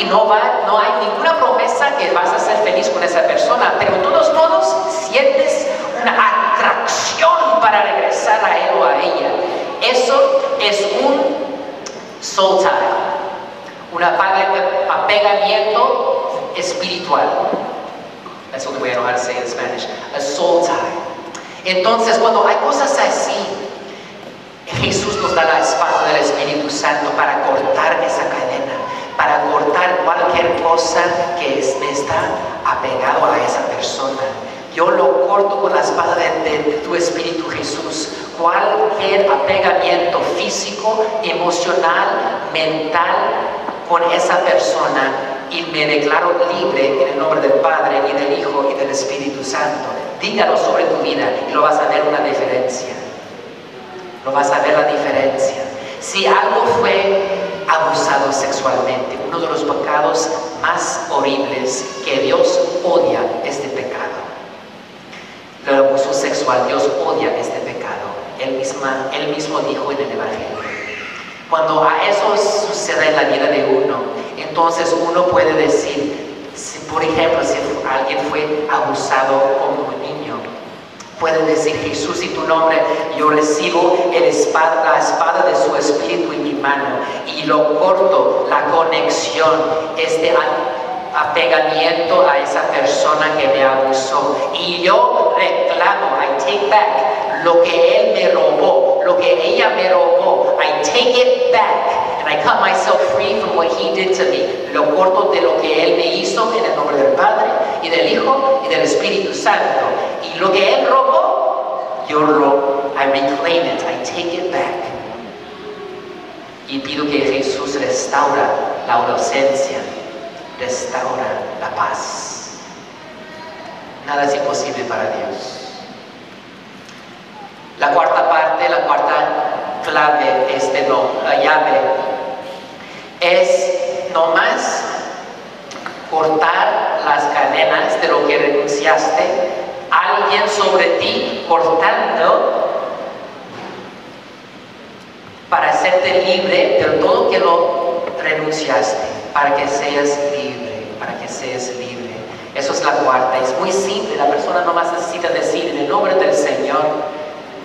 y no hay ninguna promesa que vas a ser feliz con esa persona, pero de todos modos sientes una atracción para regresar a él o a ella. Eso es un soul tie, un apegamiento espiritual. That's what we know how to say in Spanish, a soul tie. Entonces, cuando hay cosas así, Jesús nos da la espada del Espíritu Santo para cortar esa cadena, para cortar cualquier cosa que me está apegado a esa persona. Yo lo corto con la espada de tu Espíritu, Jesús. Cualquier apegamiento físico, emocional, mental con esa persona, y me declaro libre en el nombre del Padre y del Hijo y del Espíritu Santo. Dígalo sobre tu vida y lo vas a ver una diferencia. Lo vas a ver la diferencia. Si algo fue abusado sexualmente, uno de los pecados más horribles que Dios odia es este pecado. El abuso sexual, Dios odia este pecado. Él mismo dijo en el Evangelio. Cuando a eso sucede en la vida de uno, entonces uno puede decir, por ejemplo, si alguien fue abusado como un niño, puede decir: Jesús, en tu nombre yo recibo la espada de su Espíritu en mi mano y lo corto, la conexión, este apegamiento a esa persona que me abusó, y yo reclamo, I take back lo que él me robó, lo que ella me robó. I take it back and I cut myself free from what he did to me. Lo corto de lo que él me hizo en el nombre del Padre y del Hijo y del Espíritu Santo. Y lo que él robó, I reclaim it, I take it back. Y pido que Jesús restaura la inocencia, restaura la paz. Nada es imposible para Dios. La cuarta parte, la cuarta clave, llave, es nomás cortar las cadenas de lo que renunciaste. Alguien sobre ti cortando para hacerte libre de todo que lo renunciaste, para que seas libre, para que seas libre. Eso es la cuarta. Es muy simple. La persona nomás necesita decir: en el nombre del Señor,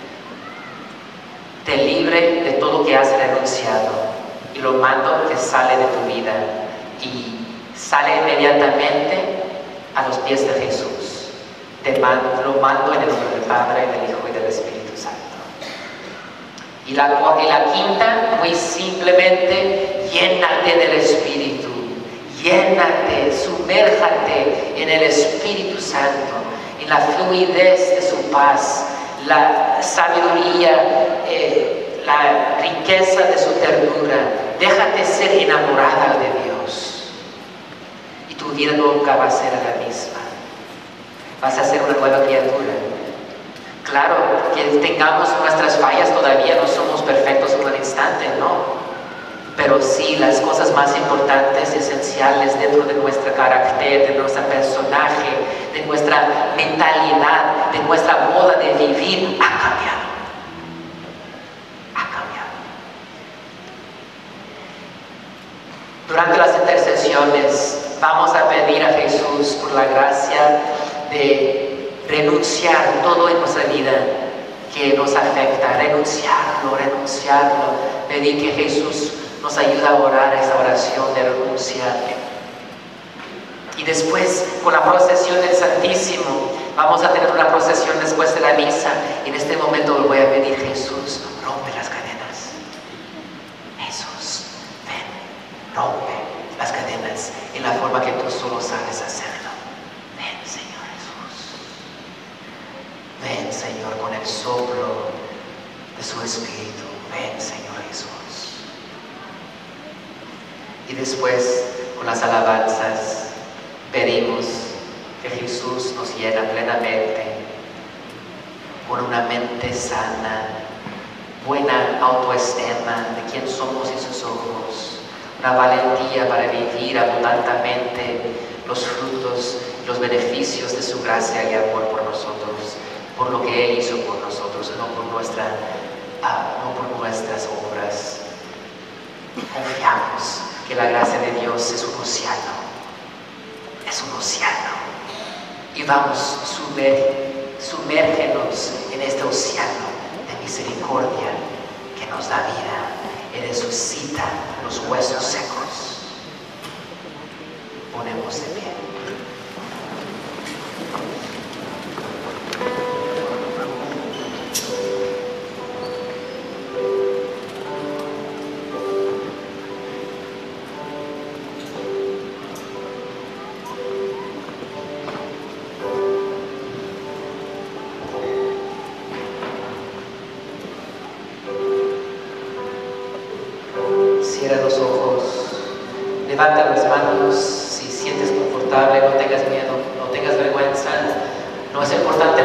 te libre de todo que has renunciado, y lo mando que sale de tu vida, y sale inmediatamente a los pies de Jesús. Lo mando en el nombre del Padre, del Hijo y del Espíritu Santo. Y la quinta, muy simplemente, llénate del Espíritu, llénate, sumérjate en el Espíritu Santo, en la fluidez de su paz, la sabiduría, la riqueza de su ternura. Déjate ser enamorada de Dios, y tu vida nunca va a ser la misma. Vas a ser una nueva criatura. Claro, que tengamos nuestras fallas, todavía no somos perfectos en un instante, ¿no? Pero sí, las cosas más importantes, esenciales dentro de nuestro carácter, de nuestro personaje, de nuestra mentalidad, de nuestra moda de vivir, ha cambiado. Ha cambiado. Durante las intercesiones vamos a pedir a Jesús por la gracia de renunciar todo en nuestra vida que nos afecta, renunciarlo, pedir que Jesús nos ayude a orar esa oración de renunciar. Y después, con la procesión del Santísimo, vamos a tener una procesión después de la misa, y en este momento le voy a pedir: Jesús, rompe las cadenas. Jesús, ven, rompe las cadenas en la forma que tú solo sabes hacerlo. Ven, Señor Jesús. Ven, Señor, con el soplo de su Espíritu. Ven, Señor Jesús. Y después, con las alabanzas, pedimos que Jesús nos llena plenamente con una mente sana, buena autoestima de quién somos en sus ojos, una valentía para vivir abundantemente los frutos, los beneficios de su gracia y amor por nosotros, por lo que Él hizo por nosotros, no por nuestras obras. Confiamos que la gracia de Dios es un océano. Es un océano. Y vamos, sumérgenos en este océano de misericordia que nos da vida y resucita los huesos secos. Ponemos de pie. Cierra los ojos, levanta las manos si sientes confortable, no tengas miedo, no tengas vergüenza. No es importante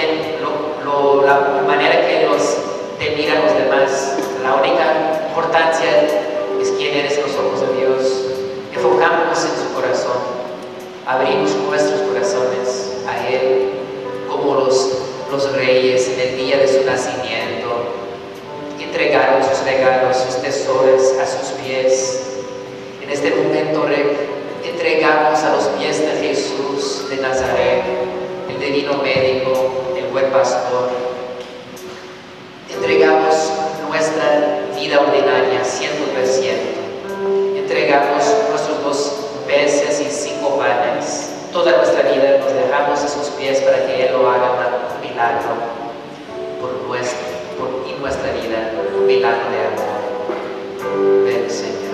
la manera que te miran los demás. La única importancia es quién eres en los ojos de Dios. Enfocámonos en su corazón, abrimos nuestros corazones a Él como los reyes en el día de su nacimiento. Entregaron sus regalos, sus tesoros a sus pies. En este momento entregamos a los pies de Jesús de Nazaret, el divino médico, el buen pastor. Entregamos nuestra vida ordinaria 100%. Entregamos nuestros 2 peces y 5 panes. Toda nuestra vida nos dejamos a sus pies para que Él lo haga un milagro por nuestra vida, un milagro de amor. Ven, Señor.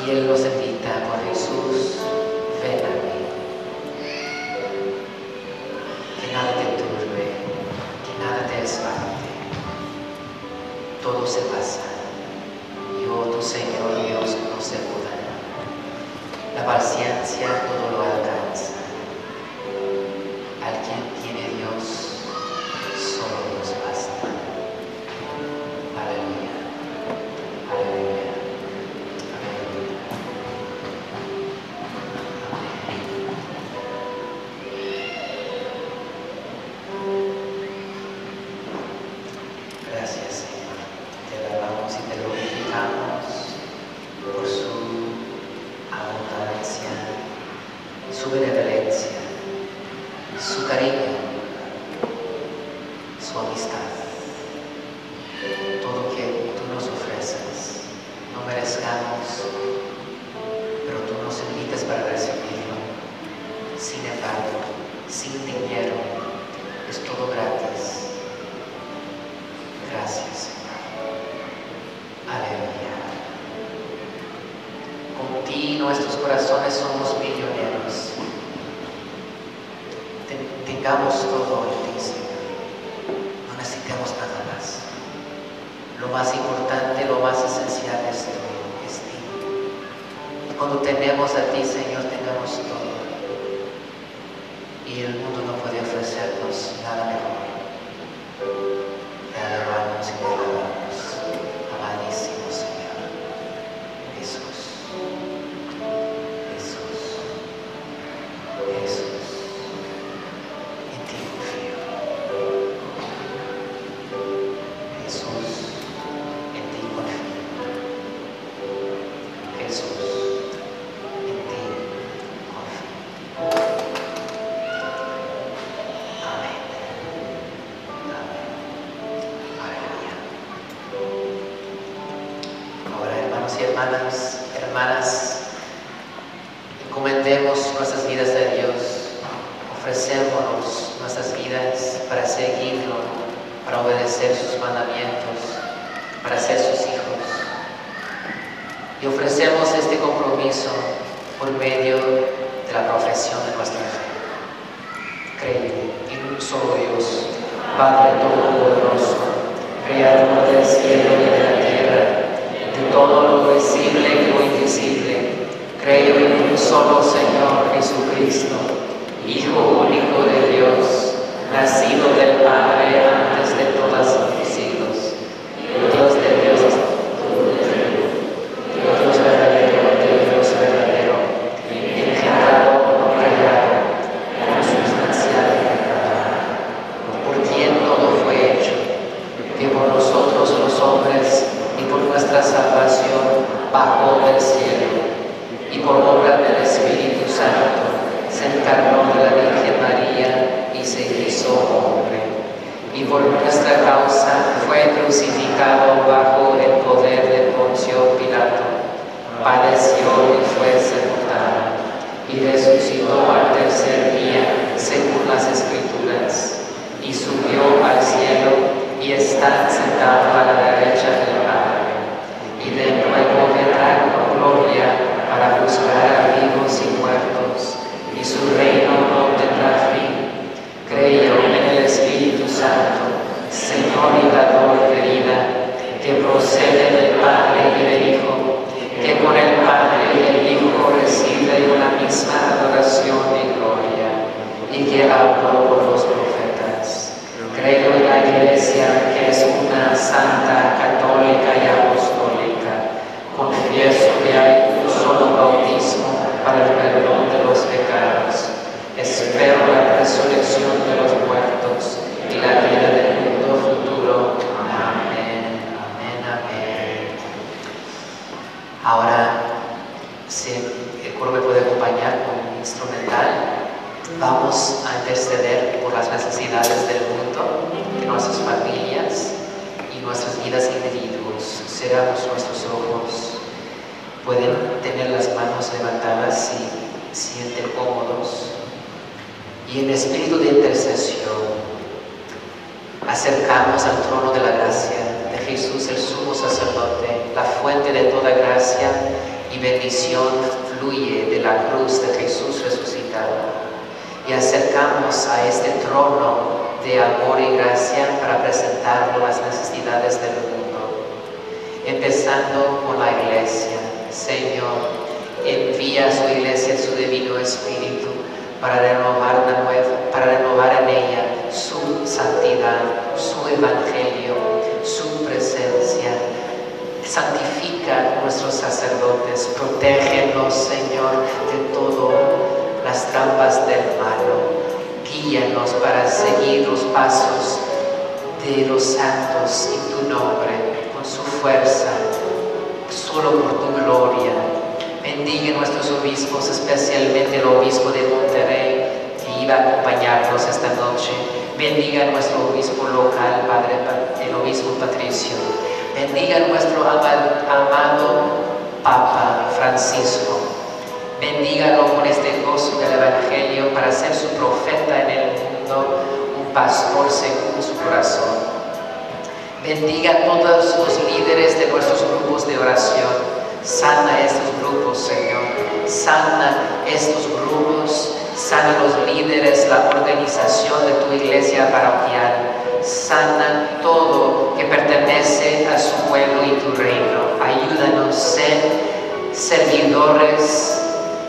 Y Él nos invita por Jesús, ven a mí. Que nada te turbe, que nada te espante. Todo se pasa. Yo, tu Señor Dios, no se mudará. La paciencia todo lo alcanza. Al quien tiene Dios, solo Dios basta. Aleluya. Aleluya. Aleluya. Gracias, Señor. Te alabamos y te glorificamos por su abundancia, su benevolencia, su cariño, su amistad. Todo que tú nos ofreces, no merezcamos, pero tú nos invitas para recibirlo. Sin embargo, sin dinero, es todo gratis. Gracias, Señor. Aleluya. Con ti nuestros corazones somos millonarios. Tengamos todo en ti, Señor. No necesitamos nada más. Lo más importante, lo más esencial es tú, es ti. Y cuando tenemos a ti, Señor, tengamos todo. Y el mundo no puede ofrecernos nada mejor. Te alabamos y te alabamos, amadísimo Señor. Jesús, Jesús, Jesús. En ti confío. Jesús, en ti confío. Jesús, en ti confío. Amén. Amén. Aleluya. Ahora, hermanos y hermanas, encomendemos nuestras vidas a Dios. Ofrecémonos nuestras vidas para seguirlo, para obedecer sus mandamientos, para ser sus hijos. Y ofrecemos este compromiso por medio de la profesión de nuestra fe. Creo en un solo Dios, Padre Todopoderoso, Creador del cielo y de la tierra, de todo lo visible y lo invisible. Creo en un solo Señor Jesucristo, Hijo único de Dios, nacido del Padre antes de todos los siglos, Dios de Dios, Dios verdadero, engendrado, no creado, consustancial y verdadero, por quien todo fue hecho, que por nosotros los hombres y por nuestra salvación bajó del cielo, y por obra del Espíritu Santo se encarnó de la Virgen María y se hizo hombre, y por nuestra causa fue crucificado bajo el poder de Poncio Pilato, padeció y fue sepultado, y resucitó al tercer día según las Escrituras, y subió al cielo y está sentado a la derecha del Padre, y de nuevo vendrá con gloria para juzgar a vivos y muertos, y su reino no tendrá fin. Creo en el Espíritu Santo, Señor y dador de vida, que procede del Padre y del Hijo, que con el Padre y el Hijo recibe una misma adoración y gloria, y que habló por los profetas. Creo en la Iglesia, que es una santa, católica y apostólica. Confieso que hay un solo bautismo para el perdón de los pecados. Espero la resurrección de los muertos y la vida del mundo futuro. Amén, amén, amén. Ahora, si el coro me puede acompañar con un instrumental, vamos a interceder por las necesidades del mundo, de nuestras familias y nuestras vidas individuos. Cerramos nuestros ojos. Pueden tener las manos levantadas si sienten cómodos. Y en espíritu de intercesión acercamos al trono de la gracia de Jesús, el sumo sacerdote, la fuente de toda gracia y bendita. bendición fluye de la cruz de Jesús resucitado. Y acercamos a este trono de amor y gracia para presentar las necesidades del mundo. Empezando con la iglesia. Señor, envía a su iglesia su divino espíritu para renovar en ella su santidad, su evangelio, su presencia. Santifica a nuestros sacerdotes, protégenos, Señor, de todas las trampas del malo. Guíanos para seguir los pasos de los santos en tu nombre, con su fuerza, solo por tu gloria. Bendiga a nuestros obispos, especialmente el obispo de Monterrey, que iba a acompañarnos esta noche. Bendiga a nuestro obispo local, el obispo Patricio. Bendiga a nuestro amado Papa Francisco. Bendígalo con este gozo del Evangelio para ser su profeta en el mundo, un pastor según su corazón. Bendiga a todos los líderes de nuestros grupos de oración. Sana estos grupos, Señor. Sana estos grupos. Sana los líderes, la organización de tu iglesia parroquial. Sana todo que pertenece a su pueblo y tu reino. Ayúdanos a ser servidores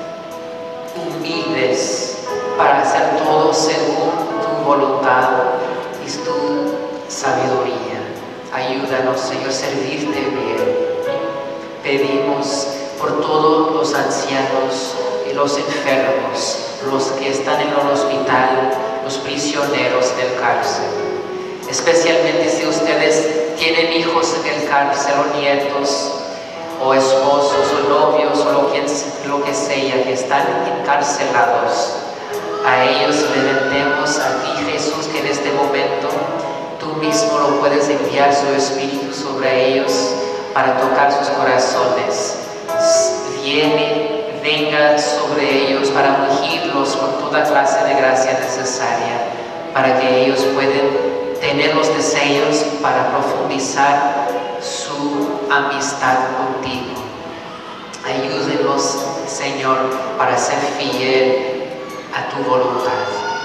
humildes para hacer todo según tu voluntad y tu sabiduría. Ayúdanos, Señor, a servirte bien. Pedimos por todos los ancianos y los enfermos, los que están en el hospital, los prisioneros del cárcel. Especialmente si ustedes tienen hijos en el cárcel o nietos, o esposos o novios o lo que sea, que están encarcelados. A ellos le vendemos a ti, Jesús, que en este momento tú mismo lo puedes enviar su Espíritu sobre ellos para tocar sus corazones. Venga sobre ellos para ungirlos con toda clase de gracia necesaria, para que ellos puedan tener los deseos para profundizar su amistad contigo. Ayúdenos, Señor, para ser fiel a tu voluntad.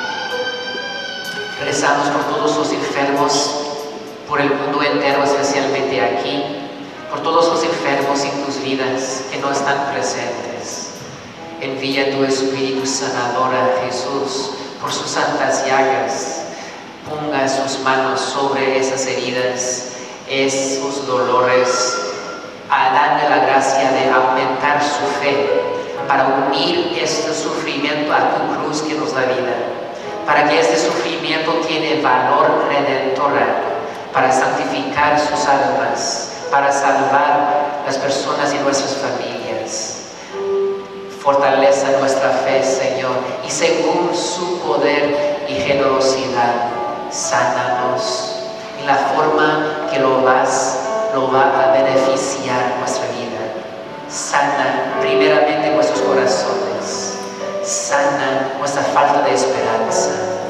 Rezamos por todos los enfermos, por el mundo entero, especialmente aquí, por todos los enfermos en tus vidas que no están presentes. Envía tu Espíritu sanador a Jesús por sus santas llagas. Ponga sus manos sobre esas heridas, esos dolores, dando la gracia de aumentar su fe para unir este sufrimiento a tu cruz que nos da vida, para que este sufrimiento tiene valor redentor, para santificar sus almas, para salvar las personas y nuestras familias. Fortaleza nuestra fe, Señor, y según su poder y generosidad, sánanos en la forma que lo va a beneficiar nuestra vida. Sana primeramente nuestros corazones, sana nuestra falta de esperanza,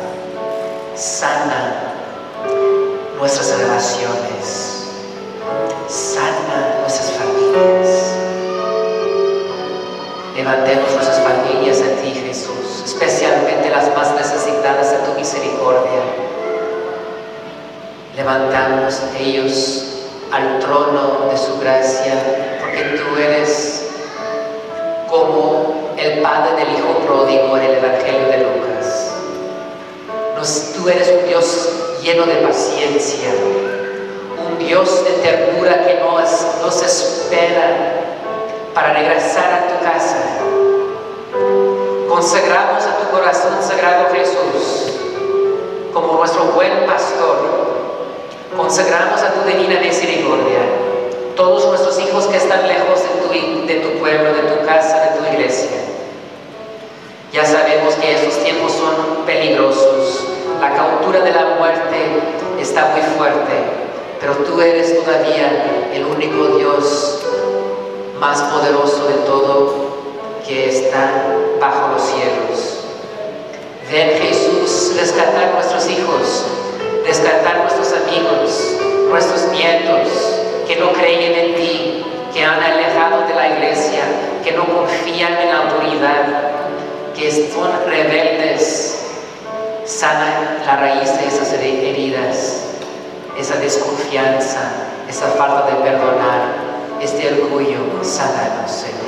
sana nuestras relaciones, sana nuestras familias. Levantemos nuestras familias a ti, Jesús, especialmente las más necesitadas de tu misericordia. Levantamos ellos al trono de su gracia, porque tú eres como el padre del hijo pródigo en el Evangelio de Lucas. Tú eres un Dios lleno de paciencia, un Dios de ternura que nos espera para regresar a tu casa. Consagramos a tu corazón sagrado, Jesús, como nuestro buen pastor. Consagramos a tu divina misericordia todos nuestros hijos que están lejos de tu pueblo, de tu casa, de tu iglesia. Ya sabemos que estos tiempos son peligrosos. La cautura de la muerte está muy fuerte, pero tú eres todavía el único Dios más poderoso de todo que está bajo los cielos. Ven, Jesús, rescatar nuestros hijos, rescatar nuestros amigos, nuestros nietos que no creen en ti, que han alejado de la iglesia, que no confían en la autoridad, que son rebeldes. Sana la raíz de esas heridas, esa desconfianza, esa falta de perdonar, este orgullo. Sánanos, Señor.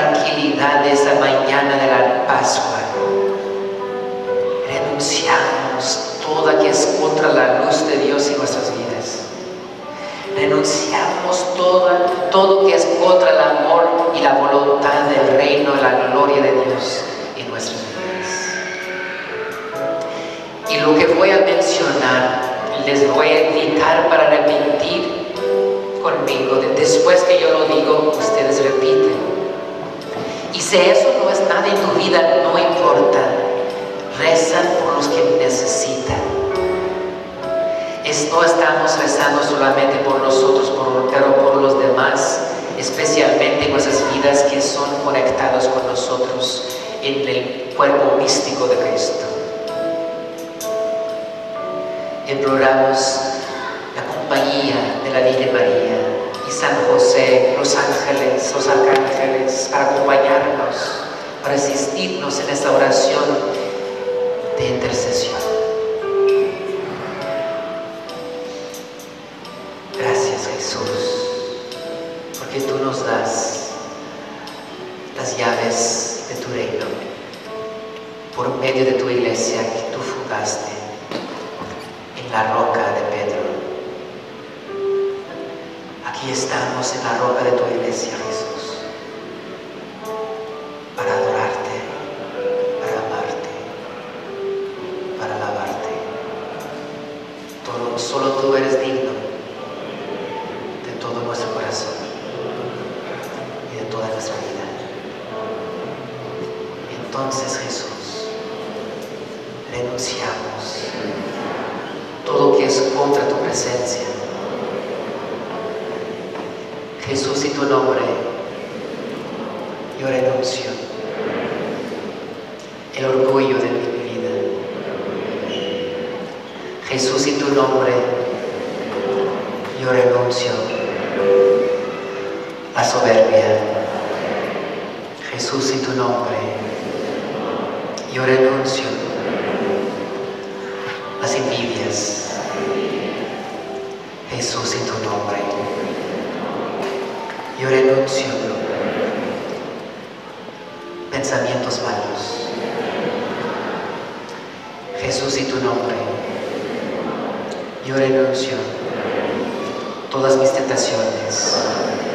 Tranquilidad de esa mañana de la Pascua, renunciamos renunciamos toda que es contra la luz de Dios en nuestras vidas. Renunciamos todo que es contra el amor y la voluntad del reino, la gloria de Dios en nuestras vidas. Y lo que voy a mencionar, les voy a invitar para repetir conmigo. Después que yo lo digo, ustedes repiten. Y si eso no es nada en tu vida, no importa. Rezan por los que necesitan. No estamos rezando solamente por nosotros, pero por los demás, especialmente en nuestras vidas que son conectados con nosotros en el cuerpo místico de Cristo. Imploramos la compañía de la Virgen María y San José, los ángeles, los arcángeles, para acompañarnos, para asistirnos en esta oración de intercesión. Gracias, Jesús, porque tú nos das las llaves de tu reino por medio de tu iglesia que tú fundaste en la roca de Pedro. Aquí estamos en la roca de tu iglesia, Jesús, para adorarte, para amarte, para alabarte. Solo tú eres digno de todo nuestro corazón y de toda nuestra vida. Entonces, Jesús, renunciamos todo que es contra tu presencia. Jesús, en tu nombre, yo renuncio el orgullo de mi vida. Jesús, en tu nombre, yo renuncio la soberbia. Jesús, en tu nombre, yo renuncio las envidias. Jesús, en tu nombre, yo renuncio pensamientos malos. Jesús, en tu nombre, yo renuncio todas mis tentaciones.